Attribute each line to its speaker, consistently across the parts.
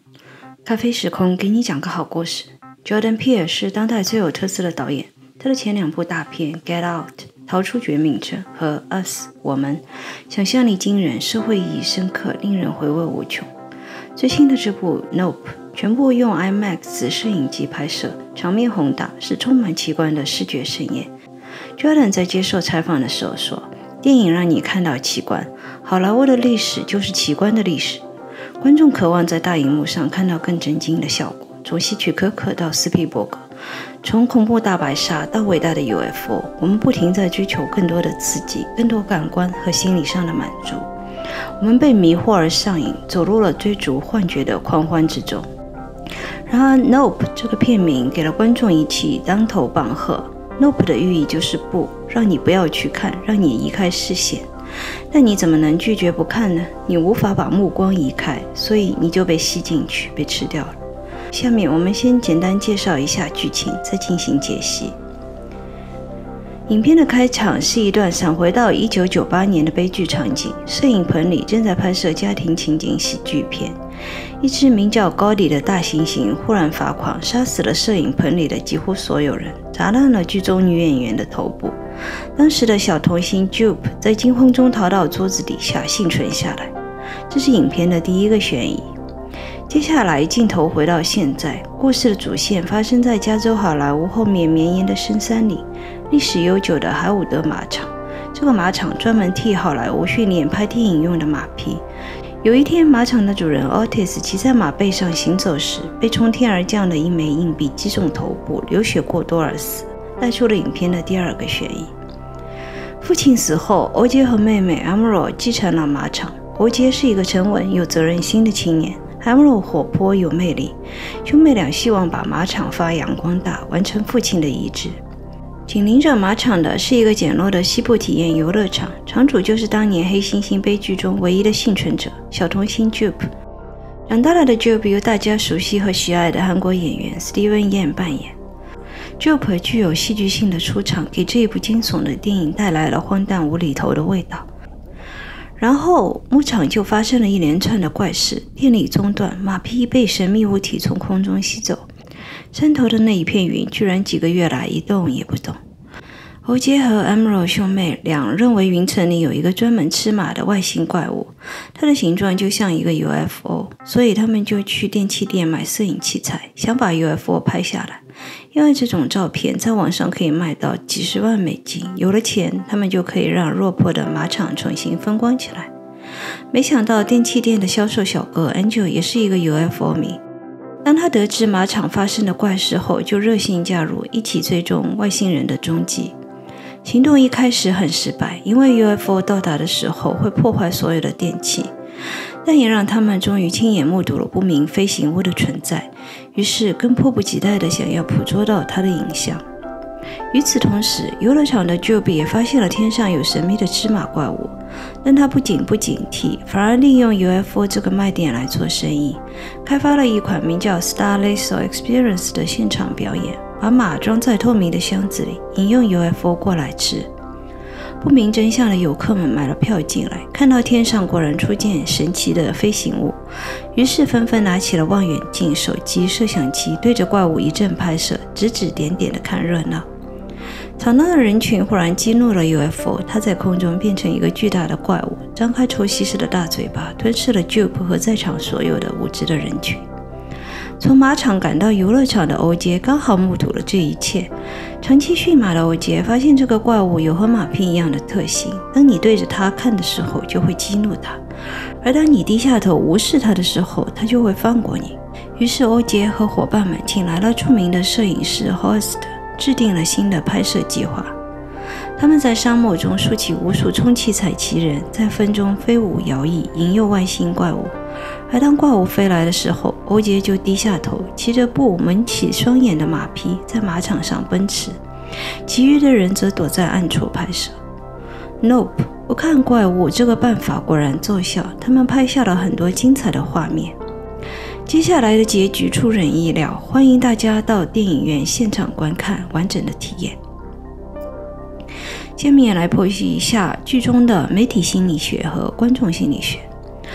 Speaker 1: 咖啡时空给你讲个好故事。Jordan Peele 是当代最有特色的导演，他的前2部大片《Get Out》逃出绝命镇和《Us》我们，想象力惊人，社会意义深刻，令人回味无穷。最新的这部《Nope》全部用 IMAX 摄影机拍摄，场面宏大，是充满奇观的视觉盛宴。Jordan 在接受采访的时候说，电影让你看到奇观，好莱坞的历史就是奇观的历史。观众渴望在大荧幕上看到更震惊的效果，从希区柯克到斯皮伯格，从恐怖大白鲨到伟大的 UFO， 我们不停在追求更多的刺激，更多感官和心理上的满足。我们被迷惑而上瘾，走入了追逐幻觉的狂欢之中。然而 Nope 这个片名给了观众一记当头棒喝。 Nope 的寓意就是不，让你不要去看，让你移开视线。但你怎么能拒绝不看呢？你无法把目光移开，所以你就被吸进去，被吃掉了。下面我们先简单介绍一下剧情，再进行解析。影片的开场是一段闪回到1998年的悲剧场景，摄影棚里正在拍摄家庭情景喜剧片。一只名叫高迪的大猩猩忽然发狂，杀死了摄影棚里的几乎所有人，砸烂了剧中女演员的头部。当时的小童星 Jupe 在惊慌中逃到桌子底下，幸存下来。这是影片的第一个悬疑。接下来镜头回到现在，故事的主线发生在加州好莱坞后面绵延的深山里，历史悠久的海伍德马场。这个马场专门替好莱坞训练拍电影用的马匹。有一天，马场的主人 Otis 骑在马背上行走时，被从天而降的一枚硬币击中头部，流血过多而死，带出了影片的第2个悬疑。父亲死后，欧杰和妹妹 Emerald 继承了马场。欧杰是一个沉稳有责任心的青年， Emerald 活泼有魅力。兄妹俩希望把马场发扬光大，完成父亲的遗志。紧邻着马场的是一个简陋的西部体验游乐场，场主就是当年黑猩猩悲剧中唯一的幸存者小童星 Jupe。 长大了的 Jupe 由大家熟悉和喜爱的韩国演员 Steven Yeun 扮演。 Jupe 具有戏剧性的出场，给这一部惊悚的电影带来了荒诞无厘头的味道。然后牧场就发生了一连串的怪事，电力中断，马匹被神秘物体从空中吸走，山头的那一片云居然几个月来一动也不动。欧杰和 Emerald 兄妹俩认为云层里有一个专门吃马的外星怪物，它的形状就像一个 UFO， 所以他们就去电器店买摄影器材，想把 UFO 拍下来。因为这种照片在网上可以卖到几十万美金，有了钱，他们就可以让落魄的马场重新风光起来。没想到电器店的销售小哥 Angel 也是一个 UFO 迷。当他得知马场发生的怪事后，就热心加入，一起追踪外星人的踪迹。行动一开始很失败，因为 UFO 到达的时候会破坏所有的电器，但也让他们终于亲眼目睹了不明飞行物的存在，于是更迫不及待地想要捕捉到它的影像。与此同时，游乐场的 Jupe 也发现了天上有神秘的芝麻怪物，但他不仅不警惕，反而利用 UFO 这个卖点来做生意，开发了一款名叫 Star Laser Experience 的现场表演，把马装在透明的箱子里，引诱 UFO 过来吃。不明真相的游客们买了票进来，看到天上果然出现神奇的飞行物，于是纷纷拿起了望远镜、手机、摄像机，对着怪物一阵拍摄，指指点点的看热闹。吵闹的人群忽然激怒了 UFO， 它在空中变成一个巨大的怪物，张开抽吸式的大嘴巴，吞噬了 Jupe 和在场所有的无知的人群。从马场赶到游乐场的欧杰刚好目睹了这一切。长期驯马的欧杰发现这个怪物有和马匹一样的特性，当你对着它看的时候就会激怒它，而当你低下头无视它的时候，它就会放过你。于是欧杰和伙伴们请来了著名的摄影师 Horst， 制定了新的拍摄计划。他们在沙漠中竖起无数充气彩旗人，在风中飞舞摇曳，引诱外星怪物。而当怪物飞来的时候，欧杰就低下头，骑着布蒙起双眼的马匹在马场上奔驰，其余的人则躲在暗处拍摄。 Nope 不看怪物这个办法果然奏效，他们拍下了很多精彩的画面。接下来的结局出人意料，欢迎大家到电影院现场观看完整的体验。下面来剖析一下剧中的媒体心理学和观众心理学。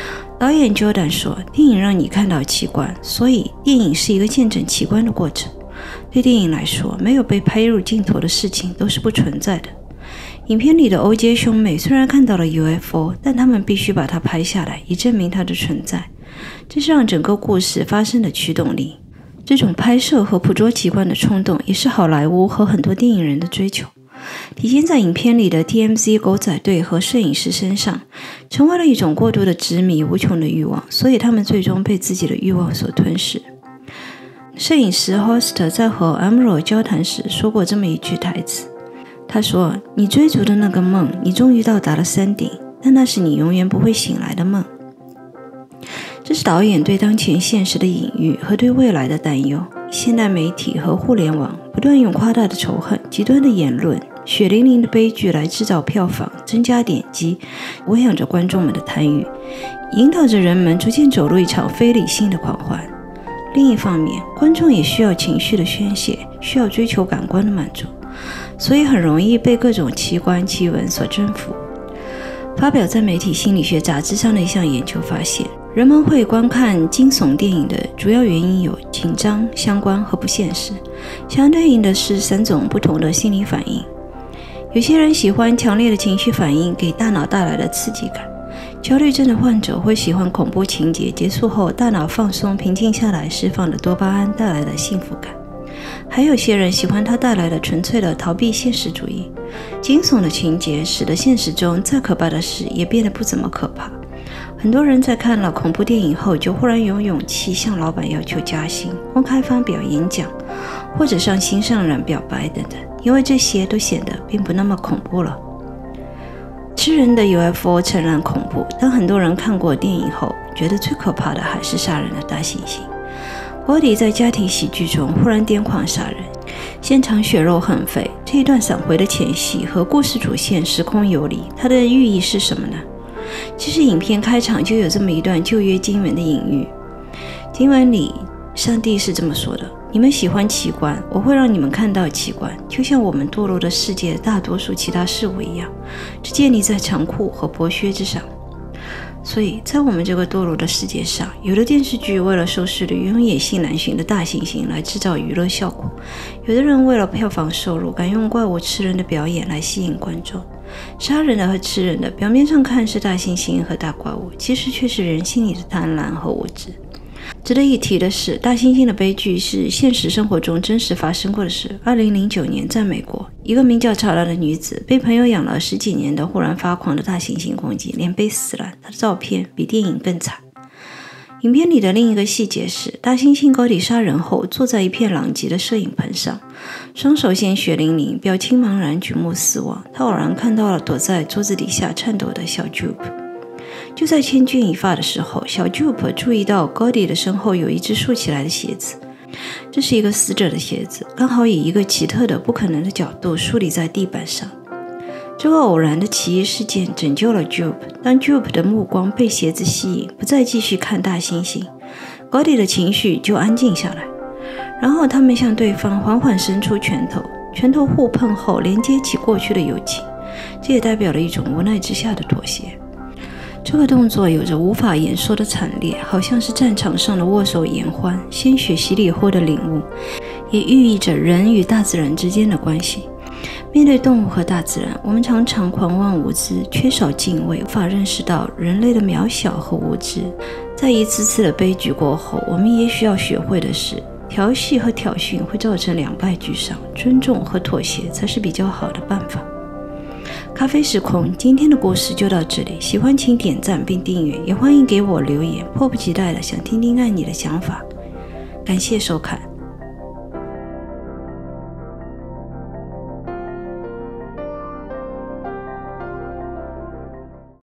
Speaker 1: 导演 Jordan 说，电影让你看到奇观，所以电影是一个见证奇观的过程。对电影来说，没有被拍入镜头的事情都是不存在的。影片里的欧杰兄妹虽然看到了 UFO， 但他们必须把它拍下来，以证明它的存在。这是让整个故事发生的驱动力。这种拍摄和捕捉奇观的冲动，也是好莱坞和很多电影人的追求。体现在影片里的 TMZ 狗仔队和摄影师身上，成为了一种过度的执迷、无穷的欲望，所以他们最终被自己的欲望所吞噬。摄影师 Host 在和 Emerald 交谈时说过这么一句台词，他说，你追逐的那个梦，你终于到达了山顶，但那是你永远不会醒来的梦。这是导演对当前现实的隐喻和对未来的担忧。现代媒体和互联网不断用夸大的仇恨、极端的言论、血淋淋的悲剧来制造票房、增加点击，喂养着观众们的贪欲，引导着人们逐渐走入一场非理性的狂欢。另一方面，观众也需要情绪的宣泄，需要追求感官的满足，所以很容易被各种奇观奇闻所征服。发表在媒体心理学杂志上的一项研究发现，人们会观看惊悚电影的主要原因有紧张、相关和不现实，相对应的是3种不同的心理反应。有些人喜欢强烈的情绪反应给大脑带来的刺激感，焦虑症的患者会喜欢恐怖情节结束后大脑放松平静下来释放的多巴胺带来的幸福感，还有些人喜欢它带来的纯粹的逃避现实主义。惊悚的情节使得现实中再可怕的事也变得不怎么可怕。很多人在看了恐怖电影后就忽然有勇气向老板要求加薪、公开发表演讲，或者向心上人表白等等，因为这些都显得并不那么恐怖了。吃人的 UFO 诚然恐怖，但很多人看过电影后觉得最可怕的还是杀人的大猩猩。Cody 在家庭喜剧中忽然癫狂杀人，现场血肉横飞，这一段闪回的前戏和故事主线时空游离，它的寓意是什么呢？其实影片开场就有这么一段旧约经文的隐喻。经文里上帝是这么说的，你们喜欢奇观，我会让你们看到奇观，就像我们堕落的世界大多数其他事物一样，这建立在残酷和剥削之上。所以在我们这个堕落的世界上，有的电视剧为了收视率用野性难寻的大猩猩来制造娱乐效果，有的人为了票房收入敢用怪物吃人的表演来吸引观众。杀人的和吃人的表面上看是大猩猩和大怪物，其实却是人心里的贪婪和无知。值得一提的是，大猩猩的悲剧是现实生活中真实发生过的事。2009年在美国，一个名叫查拉的女子被朋友养了10几年的忽然发狂的大猩猩攻击，连被撕烂，她的照片比电影更惨。影片里的另一个细节是，大猩猩Cody杀人后坐在一片狼藉的摄影棚上，双手鲜血淋淋，表情茫然，举目四望。他偶然看到了躲在桌子底下颤抖的小 Jupe。就在千钧一发的时候，小 Jupe 注意到 Cody 的身后有一只竖起来的鞋子，这是一个死者的鞋子，刚好以一个奇特的不可能的角度竖立在地板上。这个偶然的奇异事件拯救了 Jupe。 当 Jupe 的目光被鞋子吸引，不再继续看大猩猩， Cody 的情绪就安静下来。然后他们向对方缓缓伸出拳头，拳头互碰后连接起过去的友情，这也代表了一种无奈之下的妥协。这个动作有着无法言说的惨烈，好像是战场上的握手言欢，鲜血洗礼后的领悟，也寓意着人与大自然之间的关系。面对动物和大自然，我们常常狂妄无知，缺少敬畏，无法认识到人类的渺小和无知。在一次次的悲剧过后，我们也需要学会的是，调戏和挑衅会造成两败俱伤，尊重和妥协才是比较好的办法。咖啡时空，今天的故事就到这里，喜欢请点赞并订阅，也欢迎给我留言，迫不及待的想听听看你的想法。感谢收看。